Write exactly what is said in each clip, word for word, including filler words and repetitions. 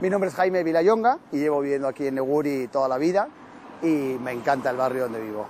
Mi nombre es Jaime Villayonga y llevo viviendo aquí en Neguri toda la vida y me encanta el barrio donde vivo.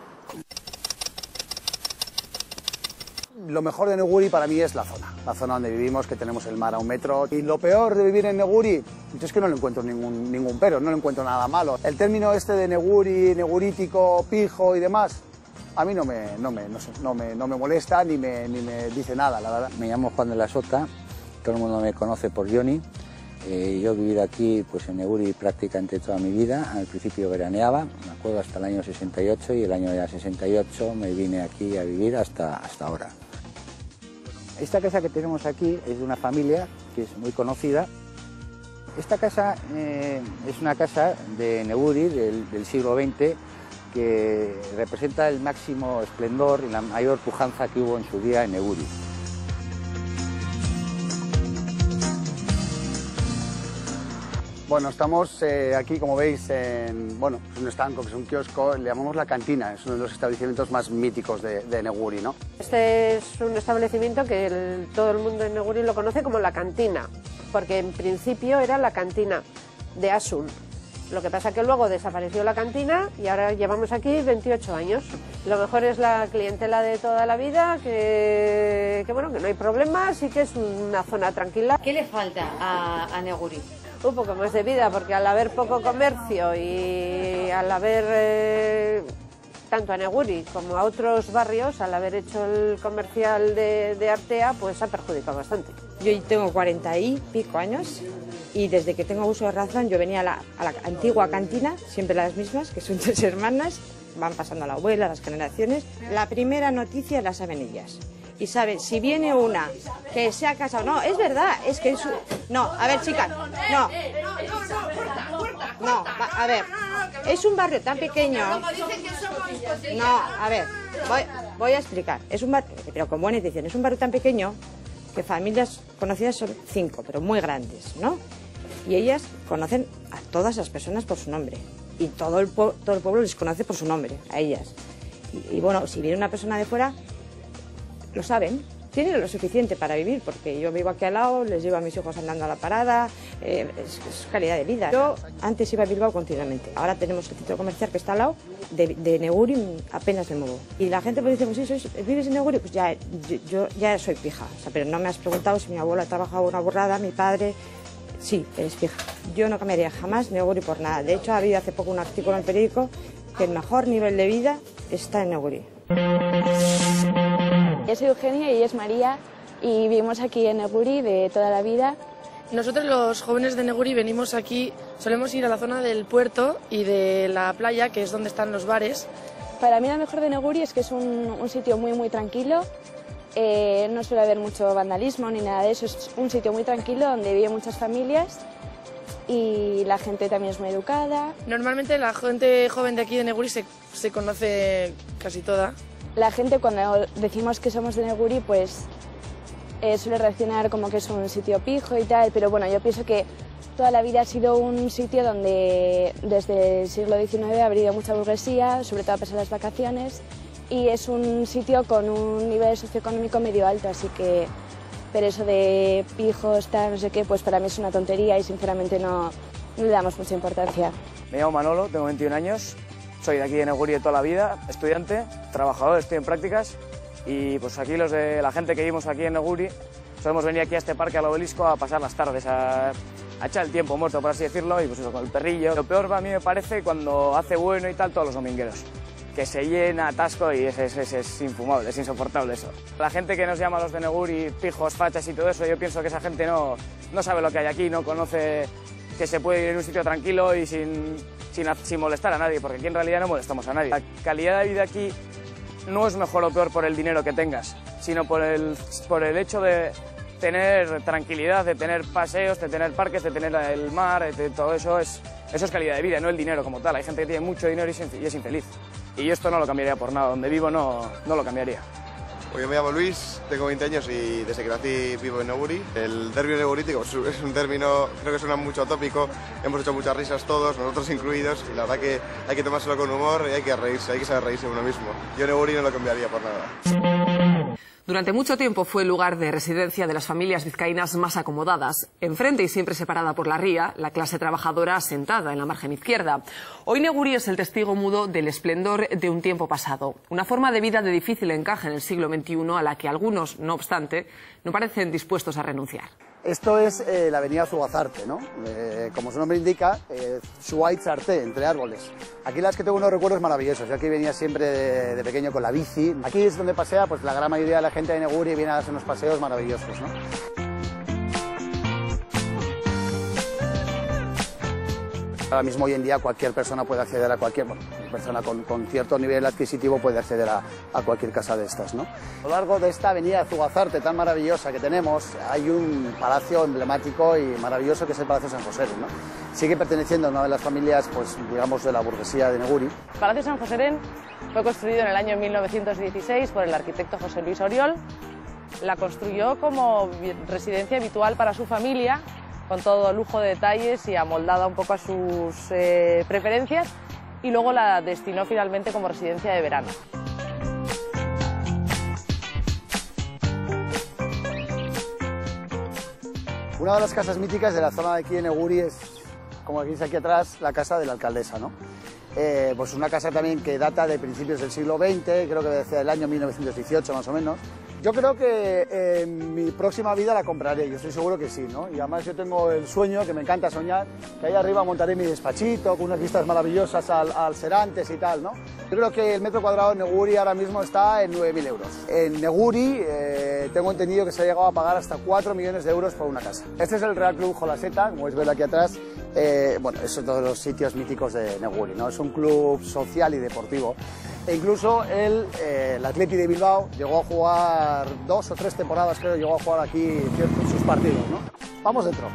Lo mejor de Neguri para mí es la zona, la zona donde vivimos, que tenemos el mar a un metro. Y lo peor de vivir en Neguri, yo es que no le encuentro ningún, ningún pero, no le encuentro nada malo. El término este de Neguri, negurítico, pijo y demás, a mí no me, no me, no sé, no me, no me molesta ni me, ni me dice nada, la verdad. Me llamo Juan de la Sota, todo el mundo me conoce por Johnny. Eh, yo he vivido aquí pues, en Neguri prácticamente toda mi vida. Al principio veraneaba, me acuerdo, hasta el año sesenta y ocho, y el año ya sesenta y ocho me vine aquí a vivir hasta, hasta ahora. Esta casa que tenemos aquí es de una familia que es muy conocida. Esta casa eh, es una casa de Neguri del, del siglo veinte que representa el máximo esplendor y la mayor pujanza que hubo en su día en Neguri. Bueno, estamos eh, aquí, como veis, en bueno, es un estanco, que es un kiosco, le llamamos La Cantina, es uno de los establecimientos más míticos de, de Neguri, ¿no? Este es un establecimiento que el, todo el mundo en Neguri lo conoce como La Cantina, porque en principio era la cantina de Asun. Lo que pasa que luego desapareció la cantina y ahora llevamos aquí veintiocho años. Lo mejor es la clientela de toda la vida, que, que bueno, que no hay problemas y que es una zona tranquila. ¿Qué le falta a, a Neguri? Un poco más de vida, porque al haber poco comercio y al haber, eh, tanto a Neguri como a otros barrios, al haber hecho el comercial de, de Artea, pues ha perjudicado bastante. Yo tengo cuarenta y pico años y desde que tengo uso de razón yo venía a la, a la antigua cantina, siempre las mismas, que son tres hermanas, van pasando a la abuela, las generaciones. La primera noticia la saben ellas. Y saben, si viene una que se ha casado, no, es verdad, es que es... No, a ver, chicas, no. No, va, a ver, es un barrio tan pequeño... No, a ver, voy, voy a explicar. Es un barrio, pero con buena intención, es un barrio tan pequeño que familias conocidas son cinco, pero muy grandes, ¿no? Y ellas conocen a todas las personas por su nombre. Y todo el, todo el pueblo les conoce por su nombre, a ellas. Y, y bueno, si viene una persona de fuera... Lo saben, tienen lo suficiente para vivir, porque yo vivo aquí al lado, les llevo a mis hijos andando a la parada, eh, es, es calidad de vida. Yo antes iba a Bilbao continuamente, ahora tenemos el centro comercial que está al lado, de, de Neguri apenas me muevo. Y la gente pues dice, pues sí, sois, ¿vives en Neguri? Pues ya, yo, yo ya soy pija, o sea, pero no me has preguntado si mi abuela ha trabajado una borrada, mi padre... Sí, eres pija. Yo no cambiaría jamás Neguri por nada. De hecho, ha habido hace poco un artículo en el periódico que el mejor nivel de vida está en Neguri. Yo soy Eugenia y ella es María y vivimos aquí en Neguri de toda la vida. Nosotros los jóvenes de Neguri venimos aquí, solemos ir a la zona del puerto y de la playa, que es donde están los bares. Para mí lo mejor de Neguri es que es un, un sitio muy muy tranquilo, eh, no suele haber mucho vandalismo ni nada de eso, es un sitio muy tranquilo donde viven muchas familias y la gente también es muy educada. Normalmente la gente joven de aquí de Neguri se, se conoce casi toda. La gente cuando decimos que somos de Neguri pues eh, suele reaccionar como que es un sitio pijo y tal, pero bueno, yo pienso que toda la vida ha sido un sitio donde desde el siglo diecinueve ha habido mucha burguesía, sobre todo a pesar de las vacaciones, y es un sitio con un nivel socioeconómico medio alto, así que pero eso de pijos, tal, no sé qué, pues para mí es una tontería y sinceramente no, no le damos mucha importancia. Me llamo Manolo, tengo veintiún años. Soy de aquí de Neguri de toda la vida, estudiante, trabajador, estoy en prácticas y pues aquí los de la gente que vivimos aquí en Neguri solemos venir aquí a este parque, al obelisco, a pasar las tardes, a, a echar el tiempo muerto, por así decirlo, y pues eso, con el perrillo. Lo peor para mí me parece cuando hace bueno y tal todos los domingueros, que se llena, atasco y es, es, es, es infumable, es insoportable eso. La gente que nos llama los de Neguri, pijos, fachas y todo eso, yo pienso que esa gente no, no sabe lo que hay aquí, no conoce que se puede ir en un sitio tranquilo y sin... Sin, sin molestar a nadie, porque aquí en realidad no molestamos a nadie. La calidad de vida aquí no es mejor o peor por el dinero que tengas, sino por el, por el hecho de tener tranquilidad, de tener paseos, de tener parques, de tener el mar, de todo eso es, eso es calidad de vida, no el dinero como tal. Hay gente que tiene mucho dinero y es infeliz. Y yo esto no lo cambiaría por nada, donde vivo no, no lo cambiaría. Pues yo me llamo Luis, tengo veinte años y desde que nací vivo en Neguri. El derbi negurítico es un término, creo que suena mucho tópico, hemos hecho muchas risas todos, nosotros incluidos, y la verdad que hay que tomárselo con humor y hay que reírse, hay que saber reírse uno mismo. Yo Neguri no lo cambiaría por nada. Durante mucho tiempo fue el lugar de residencia de las familias vizcaínas más acomodadas. Enfrente y siempre separada por la ría, la clase trabajadora asentada en la margen izquierda. Hoy Neguri es el testigo mudo del esplendor de un tiempo pasado. Una forma de vida de difícil encaje en el siglo veintiuno a la que algunos, no obstante, no parecen dispuestos a renunciar. Esto es eh, la avenida Zugazarte, ¿no? Eh, como su nombre indica, eh, Zuaitzarte, entre árboles. Aquí las que tengo unos recuerdos maravillosos. Yo aquí venía siempre de, de pequeño con la bici. Aquí es donde pasea pues la gran mayoría de la gente de Neguri, viene a hacer unos paseos maravillosos, ¿no? Ahora mismo, hoy en día, cualquier persona puede acceder a cualquier, bueno, persona con, con cierto nivel adquisitivo puede acceder a, a cualquier casa de estas, ¿no? A lo largo de esta avenida Zugazarte tan maravillosa que tenemos, hay un palacio emblemático y maravilloso que es el Palacio San Joseren, ¿no? Sigue perteneciendo a una de las familias, pues, digamos, de la burguesía de Neguri. El Palacio San Joseren fue construido en el año mil novecientos dieciséis por el arquitecto José Luis Oriol. La construyó como residencia habitual para su familia, con todo lujo de detalles y amoldada un poco a sus eh, preferencias, y luego la destinó finalmente como residencia de verano. Una de las casas míticas de la zona de aquí de Neguri es, como aquí dice aquí atrás, la casa de la alcaldesa, ¿no? Eh, pues una casa también que data de principios del siglo veinte, creo que desde el año mil novecientos dieciocho más o menos. Yo creo que eh, en mi próxima vida la compraré, yo estoy seguro que sí, ¿no? Y además yo tengo el sueño, que me encanta soñar, que ahí arriba montaré mi despachito con unas vistas maravillosas al, al Serantes y tal, ¿no? Yo creo que el metro cuadrado en Neguri ahora mismo está en nueve mil euros. En Neguri eh, tengo entendido que se ha llegado a pagar hasta cuatro millones de euros por una casa. Este es el Real Club Jolaseta, como podéis ver aquí atrás. Eh, bueno, es uno de los sitios míticos de Neguri, ¿no? Es un club social y deportivo. E incluso el, eh, el Athletic de Bilbao llegó a jugar dos o tres temporadas, creo, llegó a jugar aquí ciertos, sus partidos, ¿no? Vamos dentro.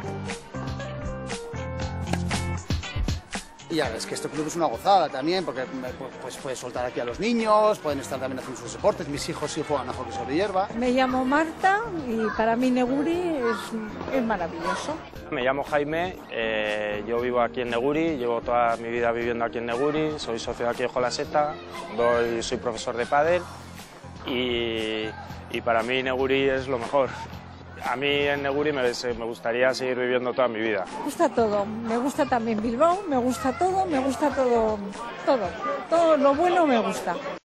Y ya ves que este club es una gozada también, porque pues, puedes soltar aquí a los niños, pueden estar también haciendo sus deportes. Mis hijos sí juegan a hockey sobre hierba. Me llamo Marta y para mí Neguri es, es maravilloso. Me llamo Jaime, eh, yo vivo aquí en Neguri, llevo toda mi vida viviendo aquí en Neguri, soy socio de aquí de Jolaseta, doy, soy profesor de pádel y, y para mí Neguri es lo mejor. A mí en Neguri me, me gustaría seguir viviendo toda mi vida. Me gusta todo, me gusta también Bilbao, me gusta todo, me gusta todo, todo, todo lo bueno me gusta.